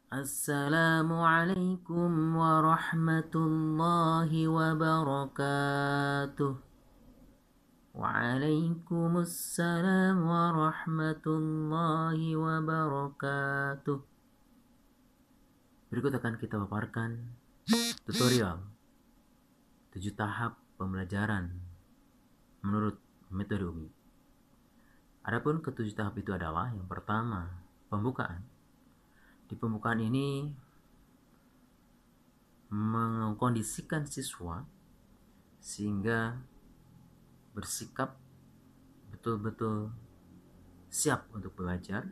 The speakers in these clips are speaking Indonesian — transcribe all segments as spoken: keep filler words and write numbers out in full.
Assalamualaikum warahmatullahi wabarakatuh. Waalaikumsalam warahmatullahi wabarakatuh. Berikut akan kita paparkan tutorial tujuh tahap pembelajaran menurut metode Umi. Adapun ketujuh tahap itu adalah yang pertama, pembukaan. Di pembukaan ini mengkondisikan siswa sehingga bersikap betul-betul siap untuk belajar.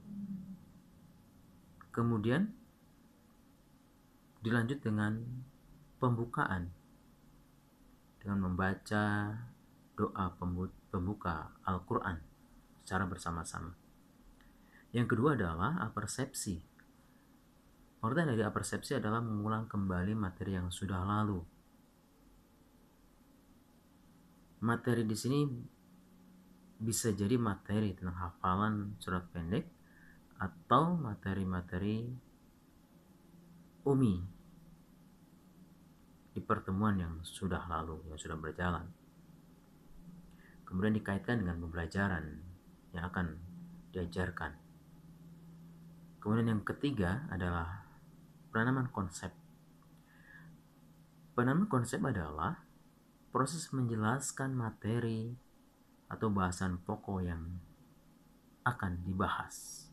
Kemudian dilanjut dengan pembukaan dengan membaca doa pembuka Al-Quran secara bersama-sama. Yang kedua adalah apersepsi. Pengertian dari apersepsi adalah mengulang kembali materi yang sudah lalu. Materi di sini bisa jadi materi tentang hafalan surat pendek atau materi-materi Umi di pertemuan yang sudah lalu, yang sudah berjalan. Kemudian dikaitkan dengan pembelajaran yang akan diajarkan. Kemudian yang ketiga adalah penanaman konsep. Penanaman konsep adalah proses menjelaskan materi atau bahasan pokok yang akan dibahas.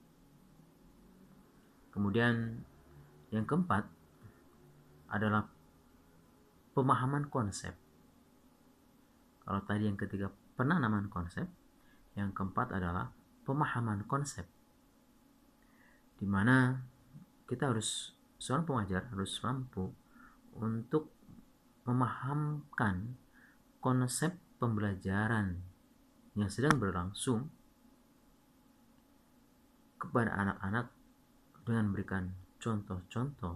Kemudian yang keempat adalah pemahaman konsep. Kalau tadi yang ketiga penanaman konsep, yang keempat adalah pemahaman konsep, di mana kita harus, seorang pengajar harus mampu untuk memahamkan konsep pembelajaran yang sedang berlangsung kepada anak-anak dengan memberikan contoh-contoh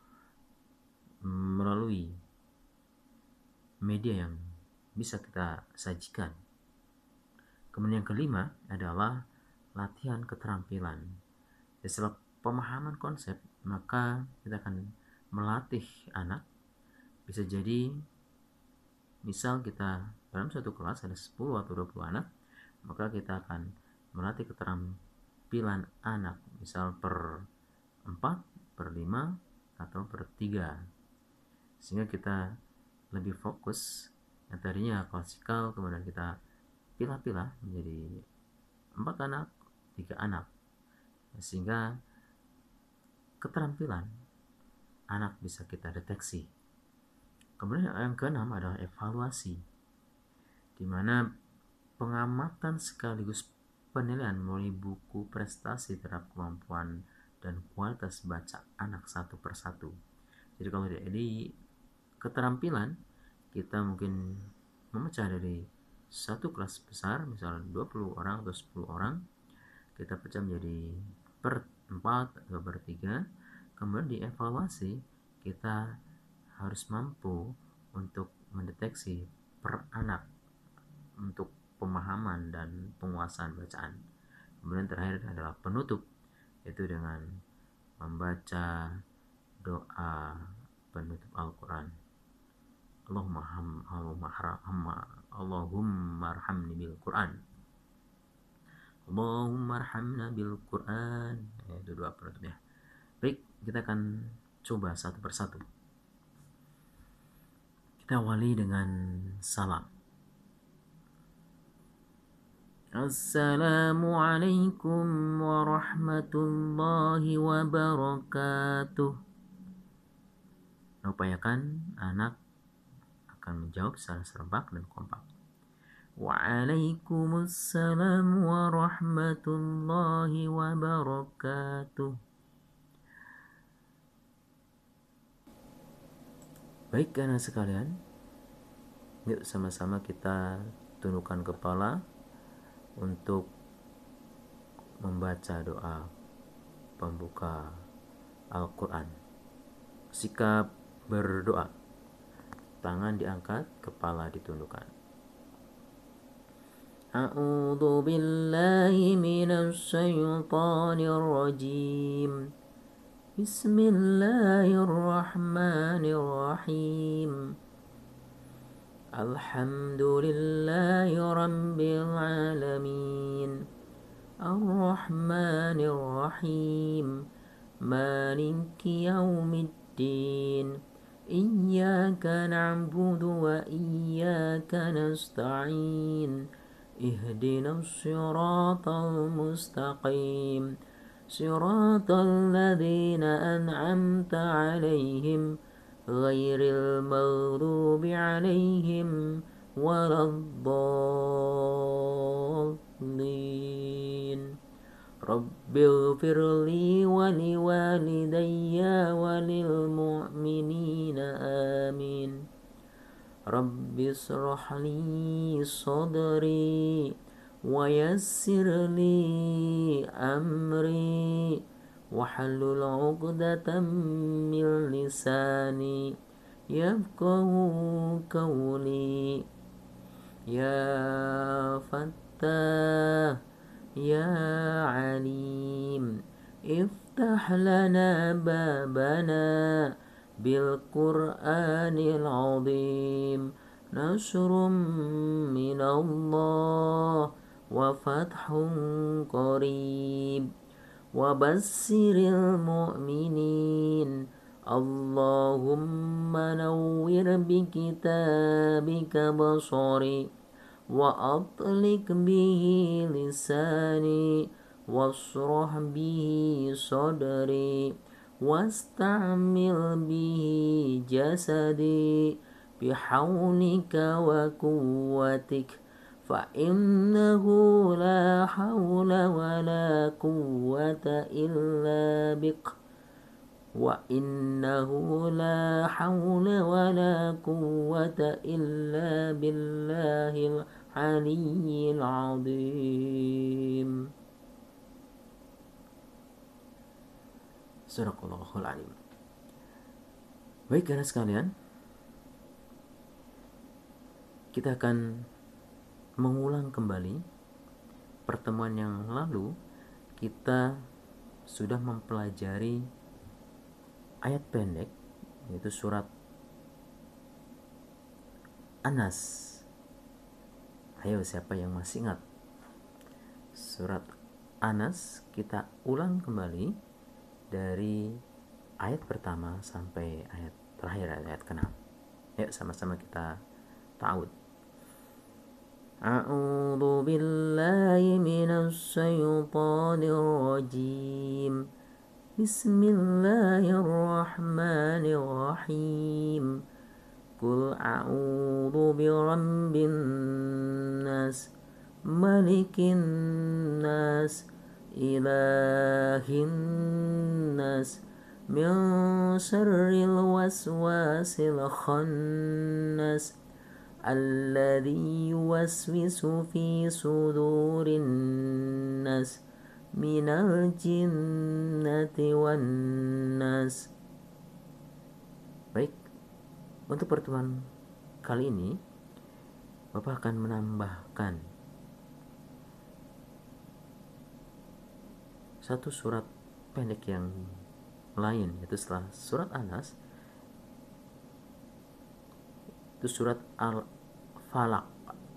melalui media yang bisa kita sajikan. Kemudian yang kelima adalah latihan keterampilan. Setelah pemahaman konsep, maka kita akan melatih anak. Bisa jadi misal kita dalam satu kelas ada sepuluh atau dua puluh anak, maka kita akan melatih keterampilan anak misal per empat, per lima, atau per tiga, sehingga kita lebih fokus. Yang tadinya klasikal kemudian kita pilah-pilah menjadi empat anak, tiga anak, sehingga keterampilan anak bisa kita deteksi. Kemudian yang keenam adalah evaluasi, di mana pengamatan sekaligus penilaian melalui buku prestasi terhadap kemampuan dan kualitas baca anak satu persatu. Jadi kalau di keterampilan kita mungkin memecah dari satu kelas besar, misalnya dua puluh orang atau sepuluh orang, kita pecah menjadi per empat atau per tiga. Kemudian dievaluasi, kita harus mampu untuk mendeteksi per anak untuk pemahaman dan penguasaan bacaan. Kemudian terakhir adalah penutup, yaitu dengan membaca doa penutup Al-Quran. Allahumma Allahumma arhamni bil Quran. Allahumma arhamna bil Quran. Ya, itu doa penutupnya. Baik, kita akan coba satu persatu. Kita awali dengan salam. Assalamualaikum warahmatullahi wabarakatuh. Upayakan anak akan menjawab secara serempak dan kompak. Waalaikumsalam warahmatullahi wabarakatuh. Baik anak sekalian, yuk sama-sama kita tundukkan kepala untuk membaca doa pembuka Al-Quran. Sikap berdoa, tangan diangkat, kepala ditundukkan. A'udzu billahi minasy syaithanir rajim. Bismillahirrahmanirrahim. Alhamdulillahi rabbil alamin. Ar-Rahmanir-Rahim. Maliki yaumiddin. Iyyaka na'budu wa iyyaka nasta'in. Ihdinas siratal mustaqim. Siratal ladzina an'amta 'alaihim ghairil maghdubi 'alaihim waladdallin. Rabbighfirli wa liwalidayya wa lil mu'minina amin. Rabbi israh li sadri wa yassir li amri wahlul 'uqdatam min lisani yafqahu qawli. Ya Fattah Ya Alim, iftah lana babana bil Qur'anil azim. Nasrum minallah wa fathun qarib. Wa bassiril mu'minin. Allahumma nawwir bi kitabika basari wa atlik bihi lisani wasrah bihi sadri wasta'mil bihi jasadi bihawlika wa quwwatik fa innahu la hawla wa la quwwata illa bik wa innahu la hawla wa la quwwata illa billahil aliyyil azim. Sadaqallahul alim. Baik karena sekalian, kita akan mengulang kembali pertemuan yang lalu. Kita sudah mempelajari ayat pendek, yaitu surat An-Nas. Ayo, siapa yang masih ingat surat An-Nas? Kita ulang kembali dari ayat pertama sampai ayat terakhir, ayat keenam. Yuk sama-sama kita ta'awud. A'udzu billahi minasy syaithanir rajim. Bismillahirrahmanirrahim. Qul a'udzu birabbin nas, malikin nas, ilahin nas, min syarril waswasil khannas, alladzi yuwaswisu fi sudurin nas, minal jinnati wan nas. Baik, untuk pertemuan kali ini Bapak akan menambahkan satu surat pendek yang lain, yaitu setelah surat An-Nas itu surat Al-Falaq.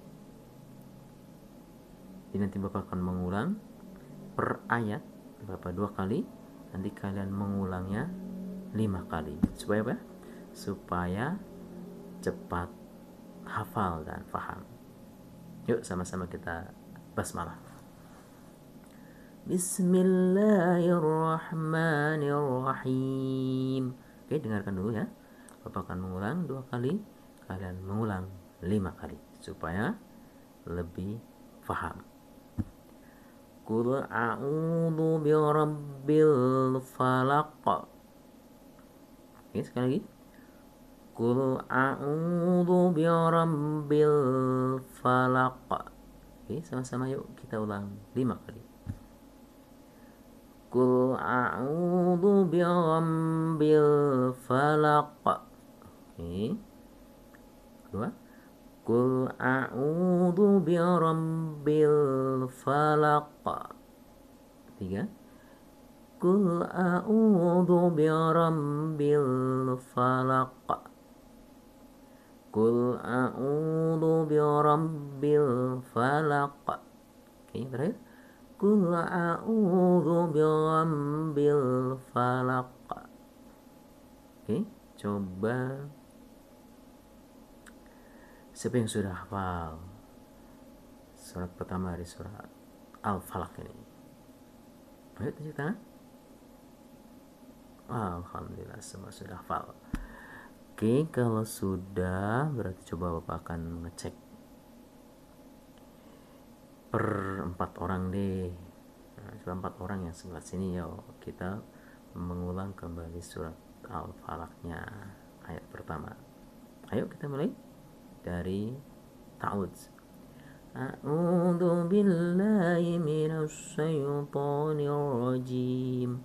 Jadi nanti Bapak akan mengulang per ayat Bapak dua kali, nanti kalian mengulangnya lima kali. Supaya apa? Supaya cepat hafal dan paham. Yuk sama-sama kita basmalah. Bismillahirrahmanirrahim. Oke, dengarkan dulu ya. Bapak akan mengulang dua kali, kalian mengulang lima kali supaya lebih paham. Qul a'udzu birabbil falaq. Oke, sekali lagi. Qul a'udzu birabbil falaq. Oke, sama-sama yuk kita ulang lima kali. Qul a'udzu birabbil falaq. Oke. Kedua. Qul a'udzu birabbil falaq. Tiga. Qul a'udzu birabbil falaq. Qul a'udzu birabbil falaq. Oke, terakhir. Qul a'udzu birabbil falaq. Oke, coba siapa yang sudah hafal surat pertama dari surat Al-Falaq ini? Ayo tunjuk tangan. Alhamdulillah semua sudah hafal. Oke, kalau sudah berarti coba Bapak akan ngecek per empat orang deh. Nah, coba empat orang yang sebelah sini ya, kita mengulang kembali surat Al-Falaqnya ayat pertama. Ayo kita mulai dari ta'awudz. A'udzu billahi minasy syaithanir rajim.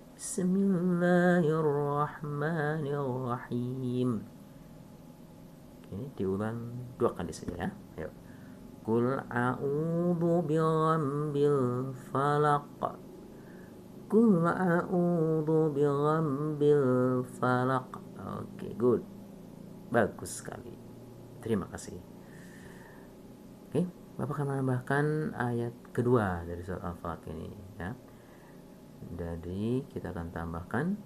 Bismillahirrahmanirrahim. Oke, diulang dua kali saja ya. Ayo. Qul a'udzu birabbil falaq. Qul a'udzu birabbil falaq. Oke, good. Bagus sekali. Terima kasih. Oke, Bapak akan menambahkan ayat kedua dari surat Al-Falaq ini ya. Jadi kita akan tambahkan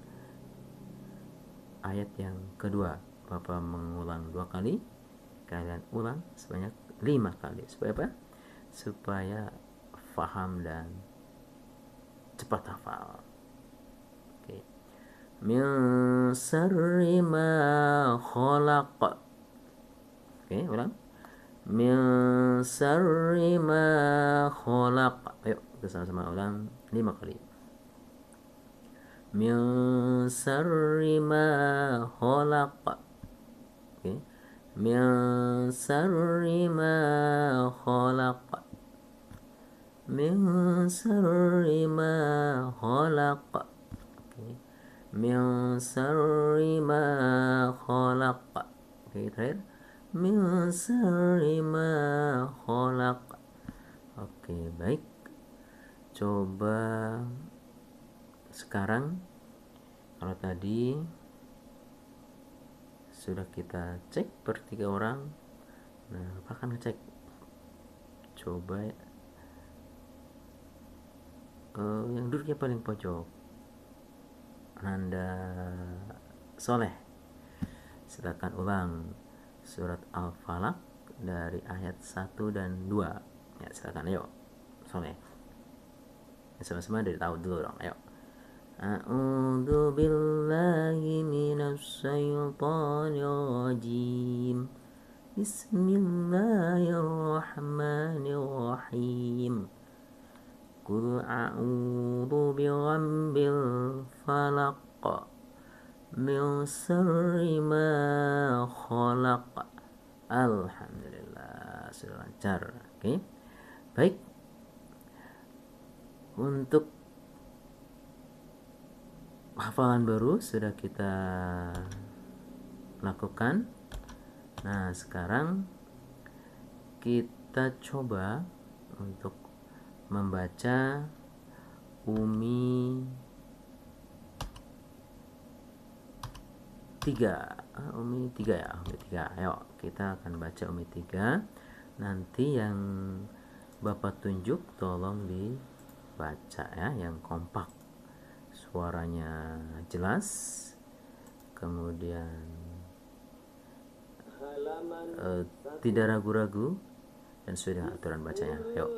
ayat yang kedua. Bapak mengulang dua kali, kalian ulang sebanyak lima kali. Supaya apa? Supaya faham dan cepat hafal. Oke. Min syarri ma khalaq. Oke, ulang. Min syarri ma khalaq. Ayo, kita sama-sama ulang lima kali. Min syarri ma khalaq. Oke. Min syarri ma khalaq. Min syarri ma khalaq. Oke. Min syarri ma khalaq. Oke, terakhir. Min syarri ma khalaq. Oke, baik. Coba sekarang kalau tadi sudah kita cek per tiga orang, nah apa akan ngecek? Coba ya. Uh, yang duduknya paling pojok, Nanda Soleh, silakan ulang surat Al-Falaq dari ayat satu dan dua. Ya, silakan, ayo Soleh. Sama-sama dari tahu dulu dong, ayo. A'udzu billahi minasy syaithanir rajim. Bismillahirrahmanirrahim. Qul a'udzu birabbil falaq. Min syarri ma khalaq. Alhamdulillah sudah lancar. Oke. Baik. Untuk hafalan baru sudah kita lakukan. Nah, sekarang kita coba untuk membaca Umi tiga. Umi tiga ya, Umi tiga. Ayo, kita akan baca Umi tiga. Nanti yang Bapak tunjuk tolong dibaca ya, yang kompak. Suaranya jelas, kemudian uh, tidak ragu-ragu, dan sudah aturan bacanya. Yuk,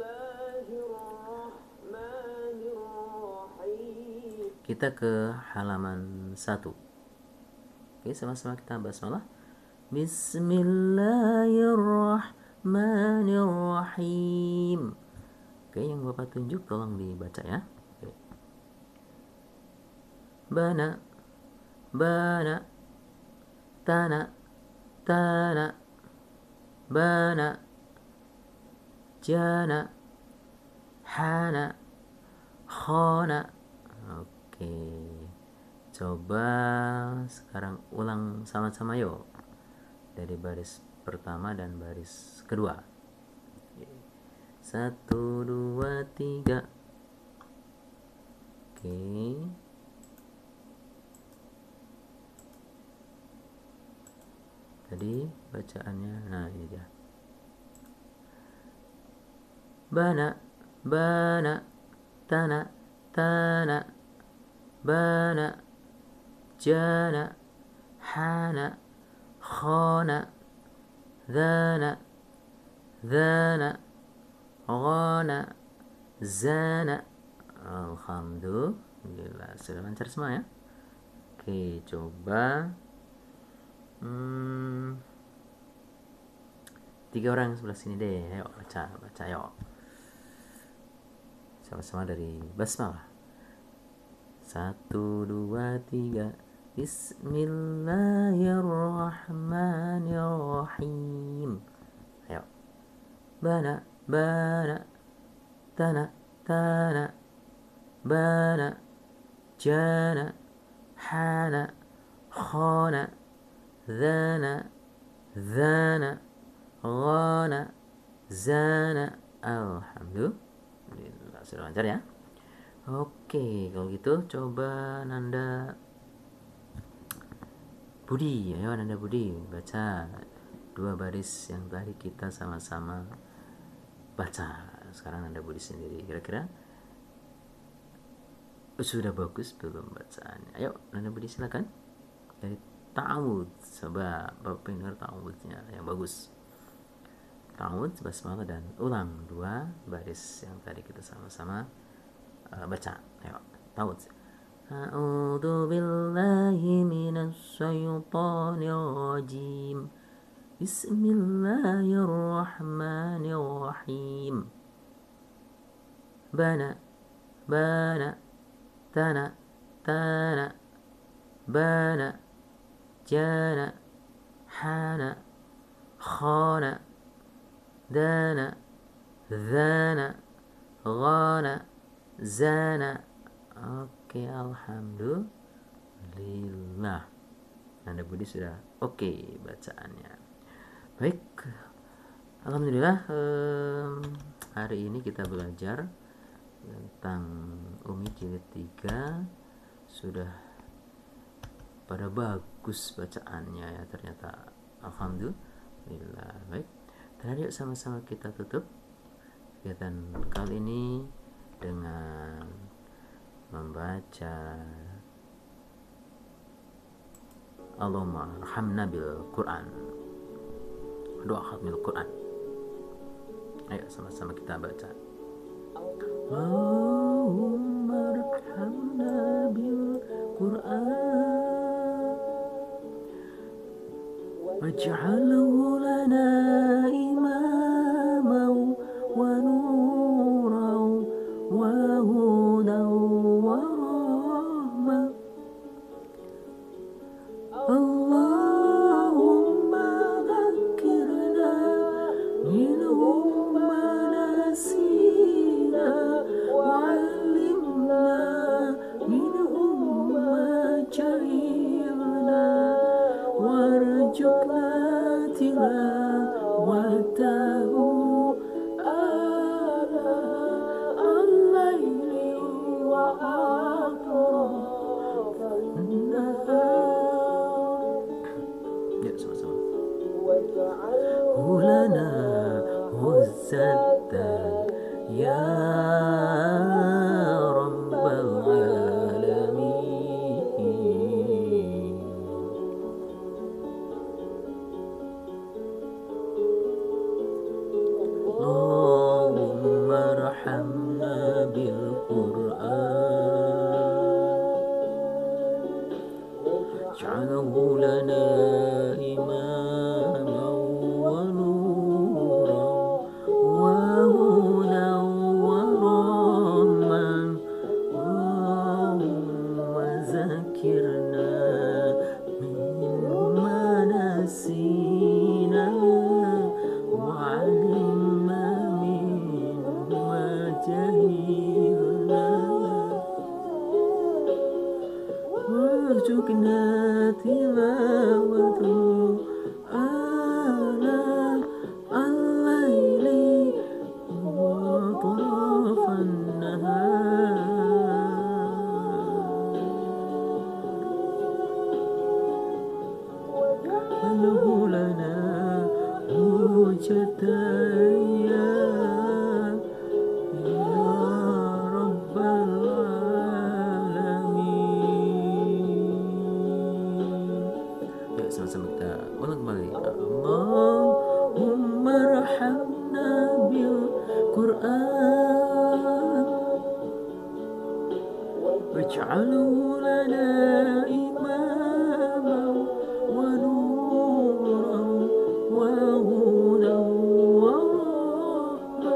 kita ke halaman satu. Oke, sama-sama kita basmalah. Bismillahirrahmanirrahim. Oke, yang Bapak tunjuk tolong dibaca ya. Bana, bana, tana, tana, bana, jana, hana, khana. Oke, coba sekarang ulang sama-sama yuk, dari baris pertama dan baris kedua. Satu, dua, tiga. Oke. Tadi bacaannya, nah ini dia. Bana, bana, tana, tana, bana, jana, hana, khana, dhana, dhana, ghana, zana. Alhamdulillah, sudah lancar semua ya. Oke, coba hmm, tiga orang sebelah sini deh. Ayo baca, baca yuk. Sama-sama dari basmalah. Satu, dua, tiga. Bismillahirrahmanirrahim. Ayo. Bana, bana, tana, tana, bana, jana, hana, khana, dhana, dhana, ghana, zana. Alhamdulillah, sudah lancar ya. Oke, kalau gitu coba Nanda Budi. Ayo Nanda Budi, baca dua baris yang tadi kita sama-sama baca. Sekarang Nanda Budi sendiri, kira-kira sudah bagus belum bacaannya? Ayo Nanda Budi silakan. Dari ta'awud, coba Bapak dengar ta'awudnya yang bagus. Ta'awud, basmalah dan ulang dua baris yang tadi kita sama-sama uh, baca. Ayo, ta'awud. A'udzu billahi minasy syaithanir rajim. Bismillahirrahmanirrahim. Bana, bana, tana, tana, bana, jana, hana, khana, dana, dhana, ghana, zana. Oke, alhamdulillah. Nanda Budi sudah oke bacaannya. Baik, alhamdulillah. Um, hari ini kita belajar tentang Umi jilid tiga. Sudah pada bagus bacaannya ya ternyata. Alhamdulillah. Baik, dan yuk sama-sama kita tutup kegiatan kali ini dengan membaca Allahumma arhamna bil Quran, doa khatmil Quran. Ayo sama-sama kita baca. Allahumma arhamna bil Quran waj'alhu lana imaman wa nuran wa hudan wa rahmah. Allahumma dhakkirna minhum ma nasina wa 'allimna minhum ma jahilna warzuqna tilawatahu ana al-laili wa atrafan nahar. Ya, sama-sama. Hulana huzzatan ya rabbal alamin. Allahumma arhamna bil Qur'an waj'alhu lana imaman wa nuran wa hudan wa rahman. Allahumma zakirna mimma nasina wa 'allimna mimma jahilna warzuqna tilawatahu ana al-laili wa atrafan nahar. اجعله لنا إماما ونورا وهدى ورحمة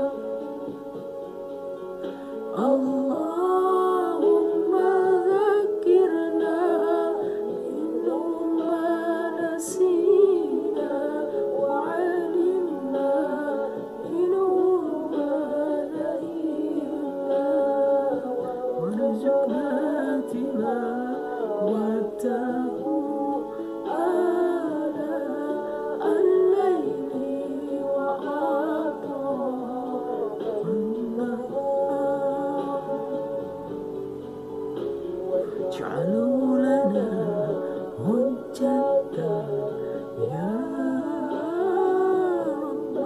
اللهم ذكرنا منه ما نسينا وعلمنا منه ما جهلنا وارزقنا تلاوته آناء الليل وأطراف النهار اجعله لنا حجة يا رب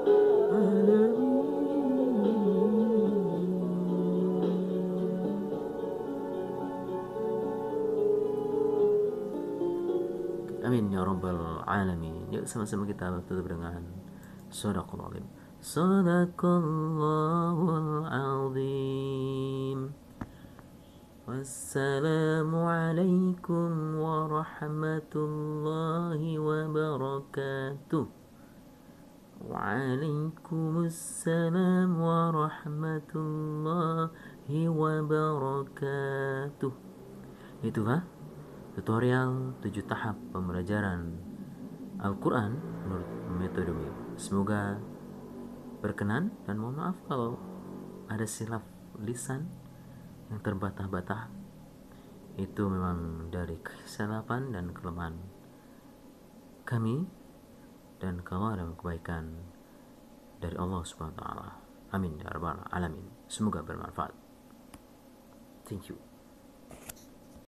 العالمين. Amin ya rabbal alamin. Yuk sama-sama kita tutup dengan Shadaqallahul azim. Shadaqallahul azim. Wassalamu alaikum warahmatullahi wabarakatuh. Waalaikumsalam warahmatullahi wabarakatuh. Itulah tutorial tujuh tahap pembelajaran Al-Quran menurut metode Mil. Semoga berkenan dan mohon maaf kalau ada silap lisan yang terbata-bata. Itu memang dari kesilapan dan kelemahan kami, dan kalau ada kebaikan dari Allah subhanahu wa taala. Amin ya rabbal alamin. Semoga bermanfaat. Thank you.